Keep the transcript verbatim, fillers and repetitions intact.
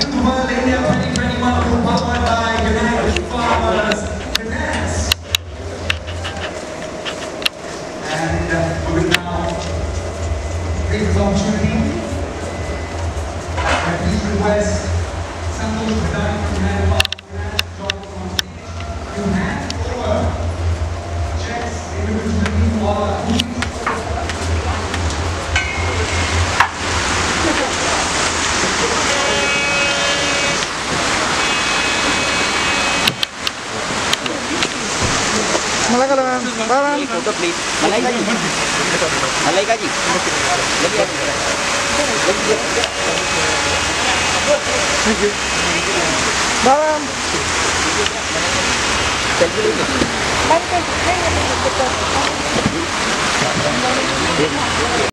World India twenty twenty-one powered by United Farmers Finance. And uh, we will now take this opportunity and please request Sandesh from United Farmers Finance to join us on stage to hand over checks individually to all our students. Malaika lang. Parang Photo please. Malaika ji. Malaika ji. Lagi Thank you. Parang selfie.